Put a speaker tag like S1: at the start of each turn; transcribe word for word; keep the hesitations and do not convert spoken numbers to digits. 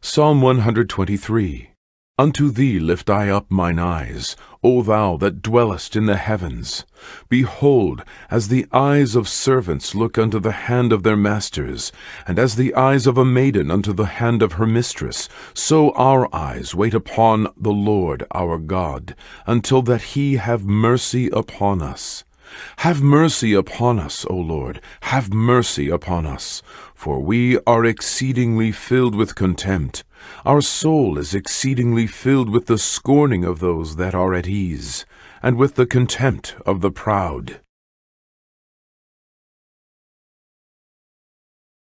S1: Psalm one hundred twenty-three. Unto thee lift I up mine eyes, O thou that dwellest in the heavens. Behold, as the eyes of servants look unto the hand of their masters, and as the eyes of a maiden unto the hand of her mistress, so our eyes wait upon the Lord our God, until that he have mercy upon us. Have mercy upon us, O Lord, have mercy upon us, for we are exceedingly filled with contempt. Our soul is exceedingly filled with the scorning of those that are at ease, and with the contempt of the proud.